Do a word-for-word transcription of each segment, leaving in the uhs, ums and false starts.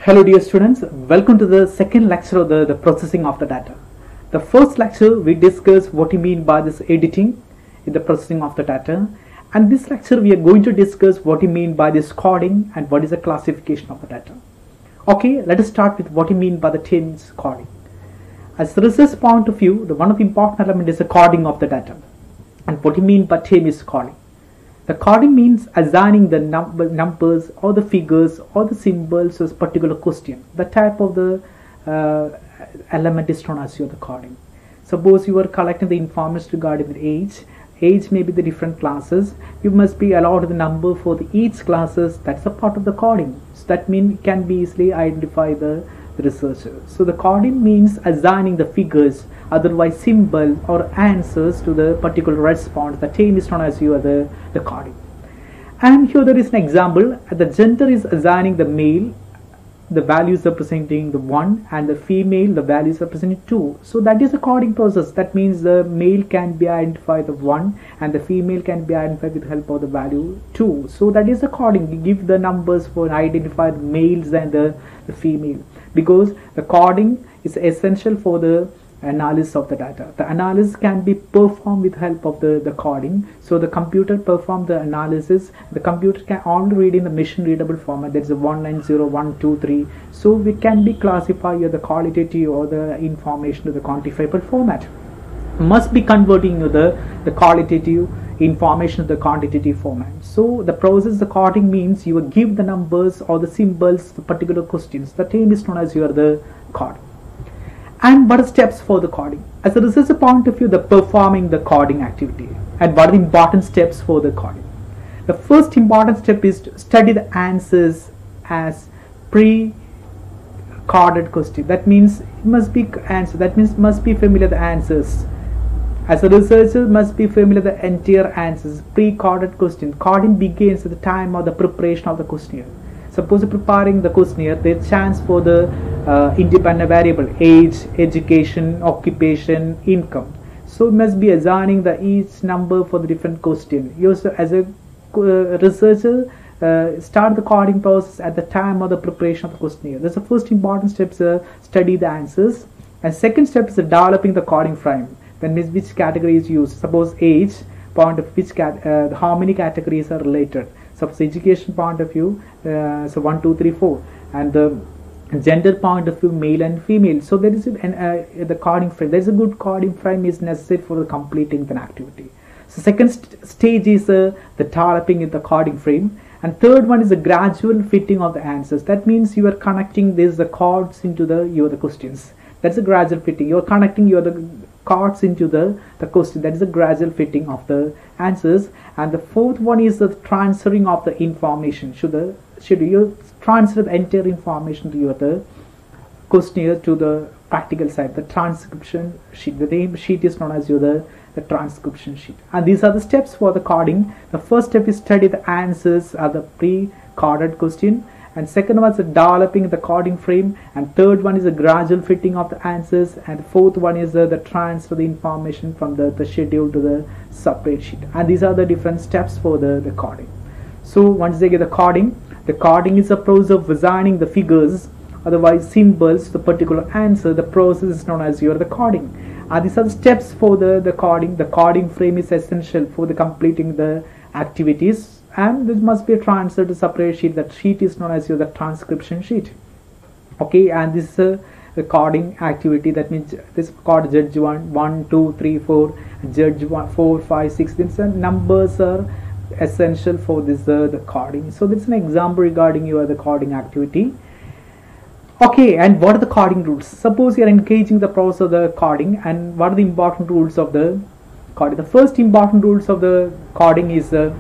Hello dear students, welcome to the second lecture of the, the processing of the data. The first lecture we discussed what you mean by this editing in the processing of the data, and this lecture we are going to discuss what you mean by this coding and what is the classification of the data. Okay, let us start with what you mean by the terms coding. As the research point of view, the one of the important element is the coding of the data, and what you mean by term is coding. The coding means assigning the number, numbers or the figures or the symbols to a particular question. The type of the uh, element is known as the coding. Suppose you are collecting the information regarding the age. Age may be the different classes. You must be allowed the number for the each classes. That's a part of the coding. So that means it can be easily identify the, the researcher. So the coding means assigning the figures, otherwise symbol or answers to the particular response. The term is known as you the, the coding. And here there is an example. The gender is assigning the male, the values representing the one, and the female, the values representing two. So that is a coding process. That means the male can be identified the one and the female can be identified with the help of the value two. So that is the coding. You give the numbers for identify the males and the, the female, because the coding is essential for the analysis of the data. The analysis can be performed with help of the, the coding. So the computer perform the analysis. The computer can only read in the machine readable format. There is a one nine zero one two three. So we can be classify the qualitative or the information to the quantifiable format. Must be converting the, the qualitative information to the quantitative format. So the process the coding means you will give the numbers or the symbols to particular questions. The term is known as your the coding. And what are steps for the coding? As a researcher point of view, the performing the coding activity, and what are the important steps for the coding. The first important step is to study the answers as pre-coded question. That means it must be answer. That means must be familiar the answers. As a researcher, must be familiar the entire answers. Pre-coded question. Coding begins at the time of the preparation of the questionnaire. Suppose preparing the questionnaire, there is chance for the uh, independent variable age, education, occupation, income. So you must be assigning the each number for the different question. You also, as a uh, researcher, uh, start the coding process at the time of the preparation of the questionnaire. That's the first important step is uh, study the answers. And second step is developing the coding frame. That means which category is used. Suppose age, point of which cat, uh, how many categories are related. Suppose education point of view, uh, so one, two, three, four, and the gender point of view, male and female. So there is an, uh, the coding frame. There is a good coding frame is necessary for completing the activity. So second st stage is uh, the developing in the coding frame, and third one is the gradual fitting of the answers. That means you are connecting these the chords into the your the questions. That's a gradual fitting. You are connecting your the chords into the the question. That is a gradual fitting of the answers. And the fourth one is the transferring of the information. Should the should you transfer the entire information to your the questionnaire to the practical side, the transcription sheet. The name sheet is known as your the, the transcription sheet. And these are the steps for the coding. The first step is study the answers of the pre-coded question. And second one is developing the coding frame, and third one is the gradual fitting of the answers, and the fourth one is the, the transfer the information from the, the schedule to the separate sheet. And these are the different steps for the, the coding. So once they get the coding, the coding is a process of assigning the figures, otherwise symbols to the particular answer. The process is known as your the coding. And these are the steps for the, the coding. The coding frame is essential for the completing the activities. And this must be transferred to separate sheet. That sheet is known as your the transcription sheet. Okay, and this is a recording activity. That means this called judge one, one, two, three, four, judge one, four, five, six. These numbers are essential for this uh, the coding. So this is an example regarding your the coding activity. Okay, and what are the coding rules? Suppose you are engaging the process of the coding, and what are the important rules of the coding? The first important rules of the coding is uh,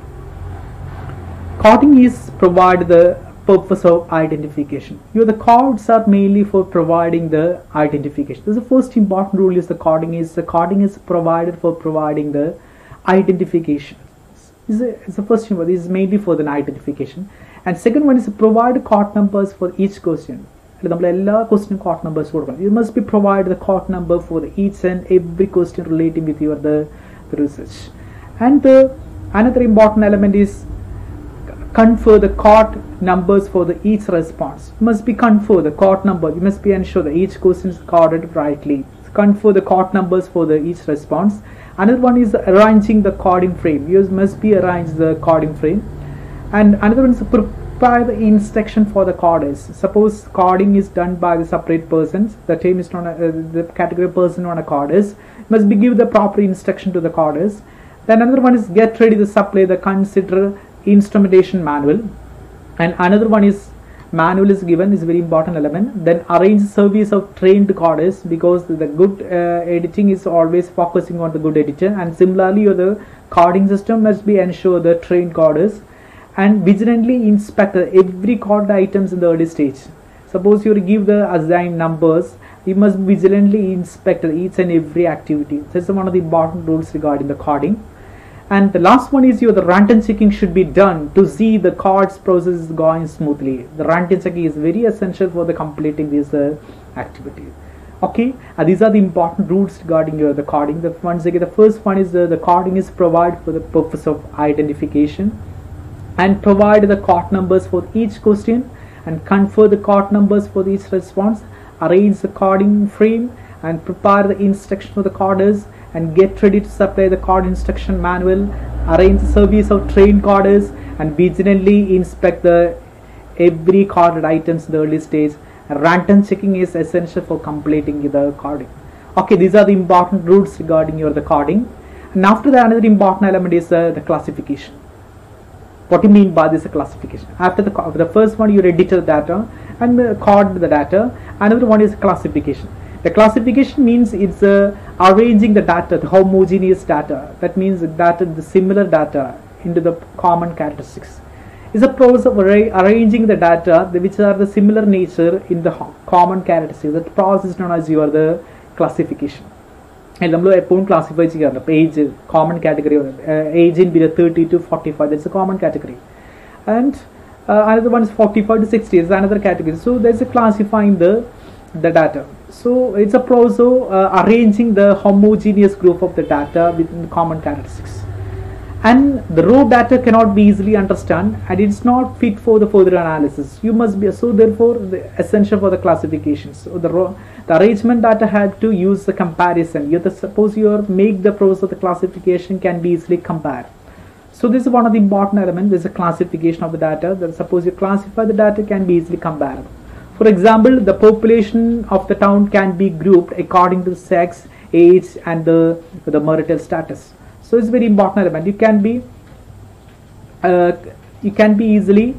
coding is provide the purpose of identification. Your the codes are mainly for providing the identification. This is the first important rule is the coding is the coding is provided for providing the identification. This is the first one. This is mainly for the identification. And second one is to provide code numbers for each question. Question code numbers. You must be provide the code number for the each and every question relating with your the, the research. And the another important element is confer the chord numbers for the each response. You must be confer the chord number. You must be ensure that each question is chorded rightly. Confer the chord numbers for the each response. Another one is arranging the chording frame. You must be arrange the chording frame. And another one is prepare the instruction for the chorders. Suppose chording is done by the separate persons. The team is not a, uh, the category person on a chorders. Must be give the proper instruction to the chorders. Then another one is get ready to supply the consider instrumentation manual. And another one is manual is given, is very important element. Then arrange service of trained chorders, because the good uh, editing is always focusing on the good editor, and similarly the chording system must be ensure the trained chorders. And vigilantly inspect every chord items in the early stage. Suppose you give the assigned numbers, you must vigilantly inspect each and every activity. This is one of the important rules regarding the chording. And the last one is your the runtime checking should be done to see the chords process is going smoothly. The runtime checking is very essential for the completing this uh, activity. Okay, and these are the important rules regarding your the chording. The once again, the first one is uh, the chording is provided for the purpose of identification, and provide the chord numbers for each question, and confer the chord numbers for each response, arrange the chording frame, and prepare the instruction for the chorders, and get ready to supply the chord instruction manual, arrange the service of trained chorders, and vigilantly inspect the every chorded items in the early stage. Runtime checking is essential for completing the chording. Okay, these are the important rules regarding your the chording. And after that, another important element is uh, the classification. What do you mean by this classification? After the the first one, you editor data and uh, chord the data. Another one is classification. The classification means it's uh, arranging the data, the homogeneous data. That means the data, the similar data into the common characteristics. It's a process of array, arranging the data which are the similar nature in the common characteristics. That process is known as your the classification. And we will classify age, common category, uh, age in between thirty to forty-five, that's a common category. And uh, another one is forty-five to sixty, is another category. So there's a classifying the, the data. So it's a process of uh, arranging the homogeneous group of the data within common characteristics. And the raw data cannot be easily understood, and it's not fit for the further analysis. You must be, so therefore the essential for the classifications. So the raw, the arrangement data had to use the comparison. You the, suppose you make the process of the classification can be easily compared. So this is one of the important elements. This is a classification of the data. That suppose you classify the data can be easily compared. For example, the population of the town can be grouped according to sex, age, and the the marital status. So it's very important element. You can be uh, you can be easily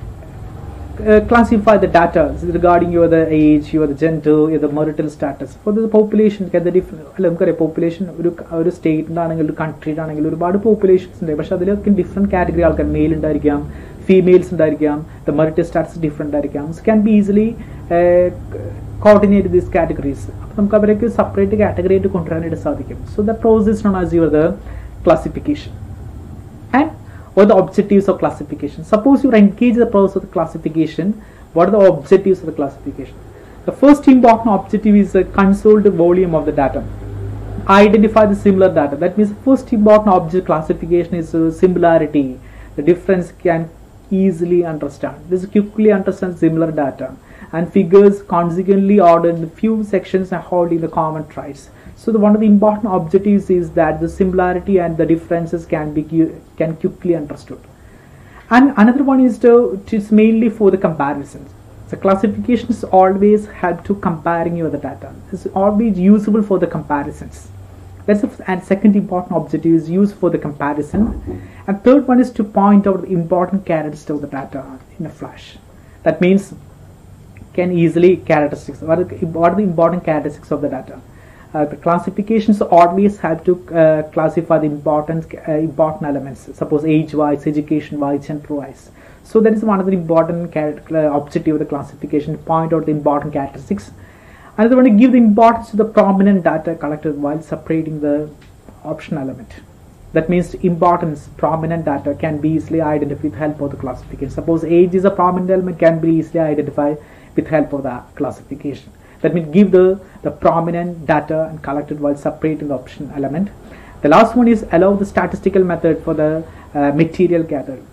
uh, classify the data regarding your the age, your the gender, your the marital status. For the population, get the different population or state, country, or populations. But different category, male, females, the marital status different. So can be easily uh, coordinate these categories. Separate category to control. So the process is known as your the classification. And what are the objectives of classification? Suppose you engage the process of the classification, what are the objectives of the classification? The first important objective is the consoled volume of the data. Identify the similar data. That means the first important object classification is uh, similarity. The difference can easily understand. This quickly understands similar data, and figures consequently ordered in few sections and holding the common traits. So the one of the important objectives is that the similarity and the differences can be can quickly understood. And another one is to it's mainly for the comparisons. So classifications always help to comparing your the data. It's always usable for the comparisons. That's a, and second important objective is used for the comparison. And third one is to point out the important characteristics of the data in a flash. That means can easily characteristics. What are the, what are the important characteristics of the data? Uh, the classifications always have to uh, classify the important uh, important elements. Suppose age-wise, education-wise, gender-wise. So that is one of the important uh, objective of the classification. Point out the important characteristics. Another one to give the importance to the prominent data collected while separating the option element. That means importance, prominent data can be easily identified with help of the classification. Suppose age is a prominent element, can be easily identified with help of the classification. That means give the, the prominent data and collected while separating the option element. The last one is allow the statistical method for the uh, material gathered.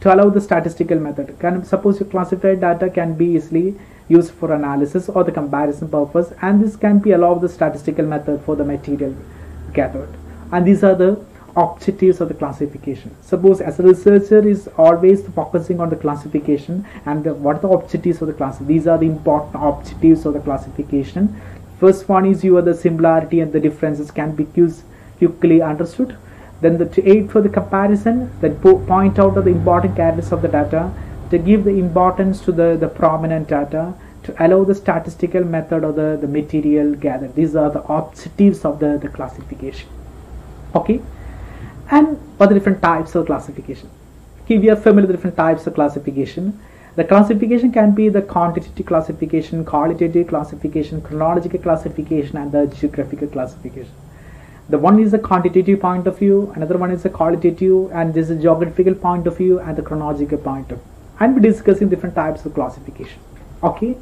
to allow the statistical method. Can suppose your classified data can be easily used for analysis or the comparison purpose, and this can be allow the statistical method for the material gathered. And these are the objectives of the classification. Suppose as a researcher is always focusing on the classification, and the, what are the objectives of the class? These are the important objectives of the classification. First one is your the similarity and the differences can be quickly understood. Then the, to aid for the comparison, then po point out the important characters of the data, to give the importance to the, the prominent data, to allow the statistical method of the, the material gathered. These are the objectives of the, the classification. Okay. And what are the different types of classification? Okay, we are familiar with different types of classification. The classification can be the quantitative classification, qualitative classification, chronological classification, and the geographical classification. The one is the quantitative point of view, another one is the qualitative, and this is geographical point of view and the chronological point of view. And we're discussing different types of classification. Okay.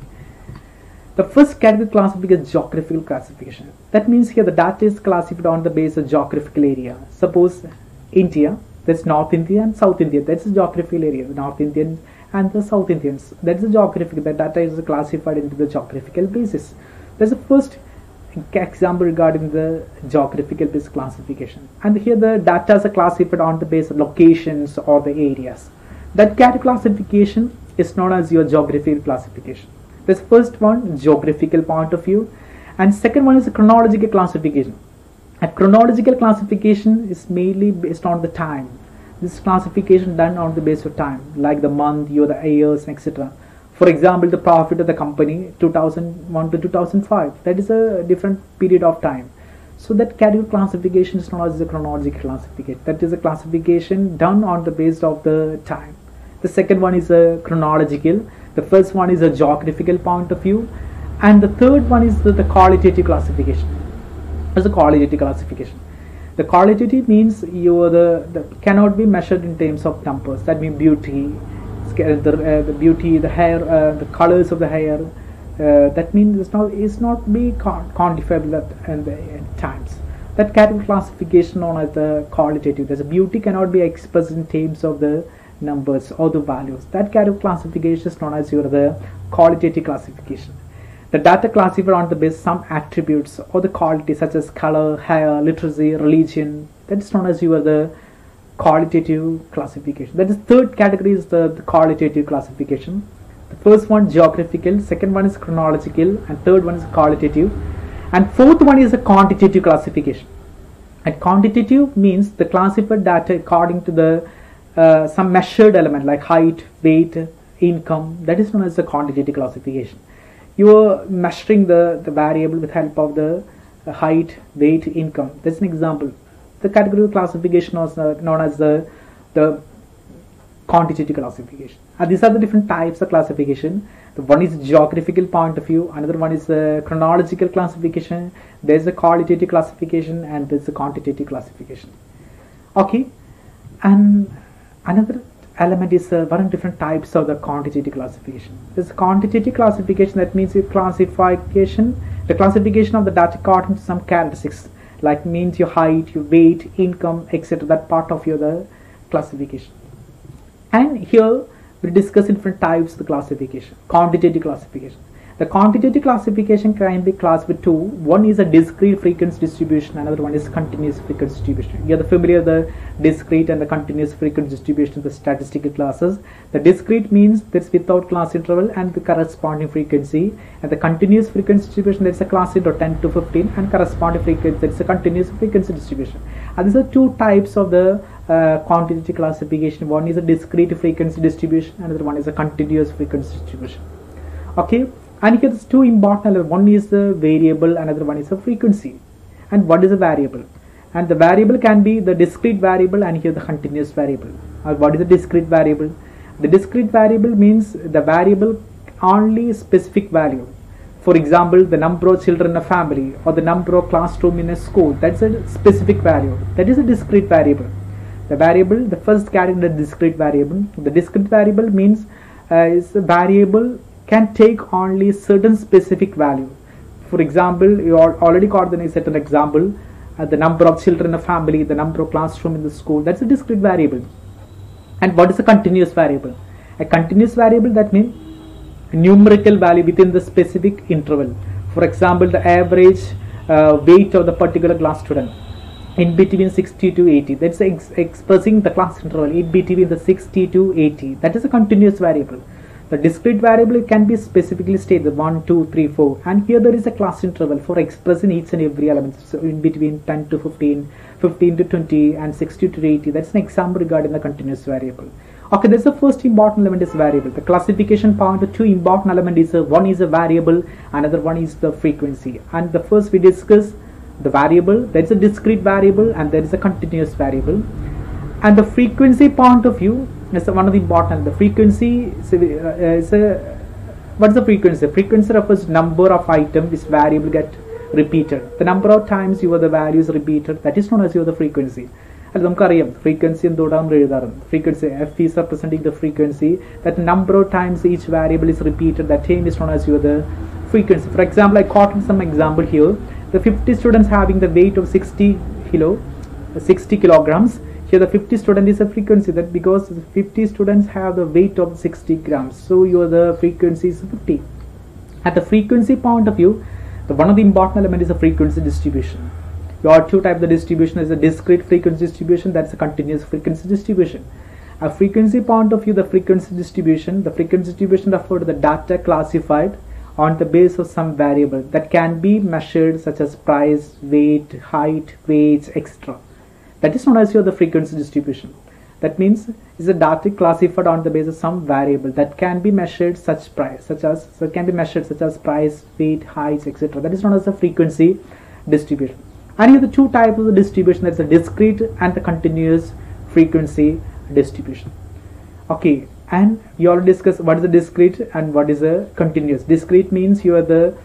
The first category classification is geographical classification. That means here the data is classified on the basis of geographical area. Suppose India, that's North India and South India. That's the geographical area. The North Indian and the South Indians. That's the geographical. The data is classified into the geographical basis. That's the first example regarding the geographical based classification. And here the data is classified on the basis of locations or the areas. That category classification is known as your geographical classification. This first one, geographical point of view, and second one is a chronological classification. A chronological classification is mainly based on the time. This classification done on the basis of time, like the month, year, the years, et cetera. For example, the profit of the company two thousand one to two thousand five. That is a different period of time. So that category classification is known as the chronological classification. That is a classification done on the basis of the time. The second one is a chronological. The first one is a geographical point of view, and the third one is the, the qualitative classification. As a qualitative classification, the qualitative means you are the, the cannot be measured in terms of numbers. That means beauty, the, uh, the beauty, the hair, uh, the colors of the hair. Uh, that means it's not it's not be quantifiable at, at, at times. That category classification known as the qualitative. There's a beauty cannot be expressed in terms of the numbers or the values. That kind of classification is known as your the qualitative classification. The data classified on the basis of some attributes or the quality such as color, hair, literacy, religion. That is known as your the qualitative classification. That is third category is the, the qualitative classification. The first one geographical, second one is chronological, and third one is qualitative, and fourth one is a quantitative classification. And quantitative means the classified data according to the Uh, some measured element like height, weight, income. That is known as the quantitative classification. You are measuring the, the variable with help of the uh, height, weight, income. That's an example. The category classification is uh, known as the, the quantitative classification. And these are the different types of classification. The one is geographical point of view, another one is the chronological classification, there's the qualitative classification, and there's the quantitative classification. Okay. And another element is uh, one different types of the quantitative classification. This quantitative classification, that means your classification, the classification of the data according to some characteristics, like means your height, your weight, income, et cetera. That part of your the classification. And here we discuss different types of the classification. Quantitative classification. The quantitative classification can be classified two. One is a discrete frequency distribution, another one is continuous frequency distribution. You are familiar with the discrete and the continuous frequency distribution of the statistical classes. The discrete means that's without class interval and the corresponding frequency, and the continuous frequency distribution, that's a class interval ten to fifteen, and corresponding frequency, that's a continuous frequency distribution. And these are two types of the uh, quantitative classification. One is a discrete frequency distribution, another one is a continuous frequency distribution. Okay. And here there's two important. One is the variable, another one is the frequency. And what is a variable? And the variable can be the discrete variable, and here the continuous variable. Uh, what is a discrete variable? The discrete variable means the variable only specific value. For example, the number of children in a family or the number of classroom in a school. That's a specific value. That is a discrete variable. The variable, the first category, the discrete variable. The discrete variable means uh, is a variable can take only certain specific value. For example, you already got the certain example, uh, the number of children in a family, the number of classroom in the school. That's a discrete variable. And what is a continuous variable? A continuous variable, that means numerical value within the specific interval. For example, the average uh, weight of the particular class student in between sixty to eighty, that's ex expressing the class interval in between the sixty to eighty. That is a continuous variable. The discrete variable can be specifically stated one, two, three, four, and here there is a class interval for expressing each and every element. So in between ten to fifteen, fifteen to twenty, and sixty to eighty. That's an example regarding the continuous variable. Okay, that's the first important element is variable. The classification point, the two important element is uh, one is a variable, another one is the frequency. And the first we discuss the variable, there is a discrete variable and there is a continuous variable. And the frequency point of view is one of the important. The frequency is a, uh, is a what is the frequency? Frequency refers to number of items which variable get repeated. The number of times your the value is repeated, that is known as your the frequency. And നമുക്കറിയാം frequency എന്തുകൊണ്ടാണ് എഴുതാറുണ്ട്. Frequency, f is representing the frequency, that number of times each variable is repeated, that term is known as your the frequency. For example, I quoted some example here. The fifty students having the weight of sixty kilo, sixty kilograms. Here the fifty student is a frequency, that because fifty students have the weight of sixty grams, so your the frequency is fifty. At the frequency point of view, the one of the important element is a frequency distribution. You are two types of distribution. Is a discrete frequency distribution, that's a continuous frequency distribution. A frequency point of view, the frequency distribution, the frequency distribution refers to the data classified on the basis of some variable that can be measured, such as price, weight, height, weights, et cetera. That is known as your the frequency distribution. That means is a data classified on the basis of some variable that can be measured, such price, such as so can be measured such as price, weight, height, et cetera. That is known as the frequency distribution. And here the two types of the distribution, that's a discrete and the continuous frequency distribution. Okay, and we already discussed what is the discrete and what is a continuous. Discrete means you are the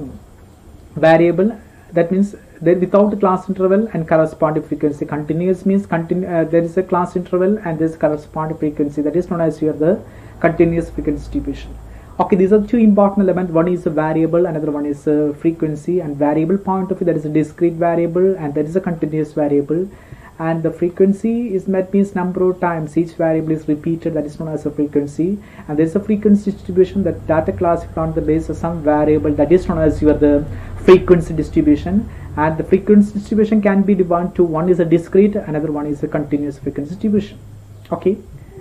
variable, that means there without the class interval and corresponding frequency. Continuous means continu uh, there is a class interval and there is corresponding frequency, that is known as your the continuous frequency distribution. Okay, these are two important elements. One is a variable, another one is a frequency. And variable point of view, there is a discrete variable and there is a continuous variable. And the frequency is that means number of times each variable is repeated, that is known as a frequency. And there is a frequency distribution, that data classified on the basis of some variable, that is known as your the frequency distribution. And the frequency distribution can be divided to one is a discrete, another one is a continuous frequency distribution. Okay,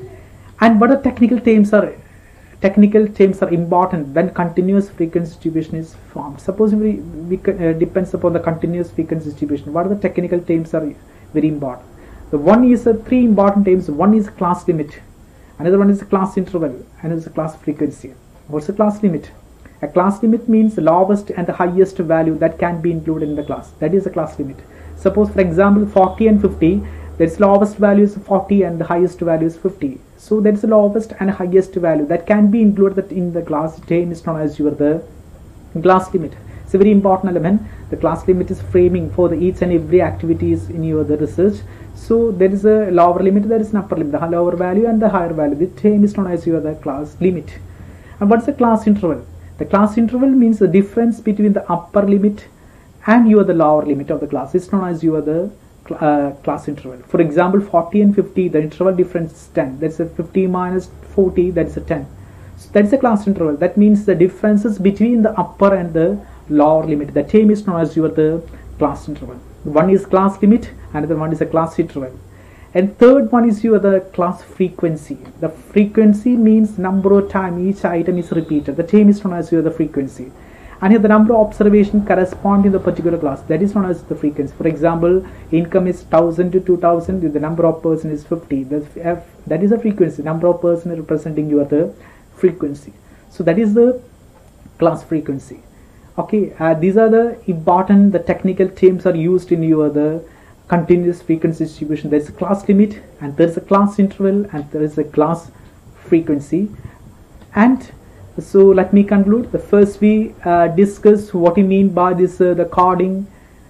and what are technical terms are technical terms are important when continuous frequency distribution is formed. Suppose we, we uh, depends upon the continuous frequency distribution. What are the technical terms are very important. The one is uh, three important terms. One is class limit, another one is class interval, and is a class frequency. What's the class limit? A class limit means the lowest and the highest value that can be included in the class. That is a class limit. Suppose for example forty and fifty, its lowest value is forty and the highest value is fifty. So that is the lowest and highest value that can be included in the class term is known as your the class limit. It's a very important element. The class limit is framing for the each and every activities in your the research. So there is a lower limit, there is an upper limit, the lower value and the higher value. The term is known as your the class limit. And what's the class interval? The class interval means the difference between the upper limit and your the lower limit of the class. It's known as your the uh, class interval. For example, forty and fifty, the interval difference is ten. That's a fifty minus forty, that's a ten. So that's a class interval. That means the differences between the upper and the lower limit. The term is known as your the class interval. One is class limit, another one is a class interval. And third one is your the class frequency. The frequency means number of time each item is repeated. The term is known as your the frequency. And here the number of observation corresponding to the particular class, that is known as the frequency. For example, income is one thousand to two thousand, the number of person is fifty. That is the frequency. Number of person representing your the frequency. So that is the class frequency. Okay, uh, these are the important, the technical terms are used in your the continuous frequency distribution. There is a class limit and there is a class interval and there is a class frequency. And so let me conclude. The first we uh, discuss what we mean by this uh, the coding.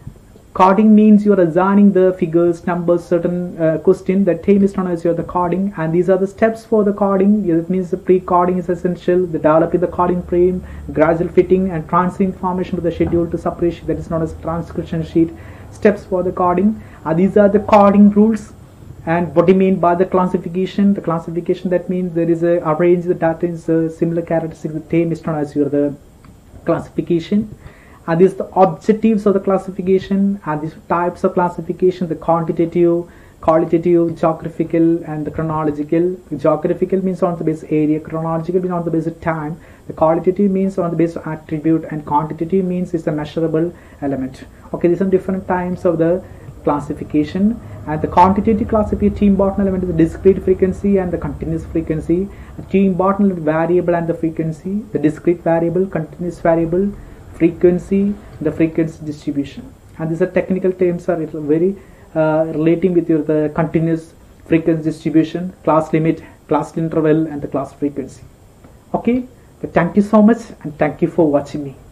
Coding means you are assigning the figures, numbers, certain uh, question. The term is known as your the coding, and these are the steps for the coding. It means the pre-coding is essential. The developing the coding frame, gradual fitting, and transferring information to the schedule to separate sheet, that is known as transcription sheet. Steps for the coding. Uh, these are the coding rules. And what do you mean by the classification? The classification, that means there is a arrange the data in uh, similar characteristics. The term is known as your the classification. And these are the objectives of the classification, and these types of classification: the quantitative, qualitative, geographical, and the chronological. Geographical means on the basis of area, chronological means on the basis of time, the qualitative means on the basis of attribute, and quantitative means is a measurable element. Okay, these are different types of the classification. And the quantitative classification, two important element is the discrete frequency and the continuous frequency. The two important variable and the frequency, the discrete variable, continuous variable, frequency, the frequency distribution. And these are technical terms are very uh, relating with your the continuous frequency distribution, class limit, class interval, and the class frequency. Okay, but thank you so much, and thank you for watching me.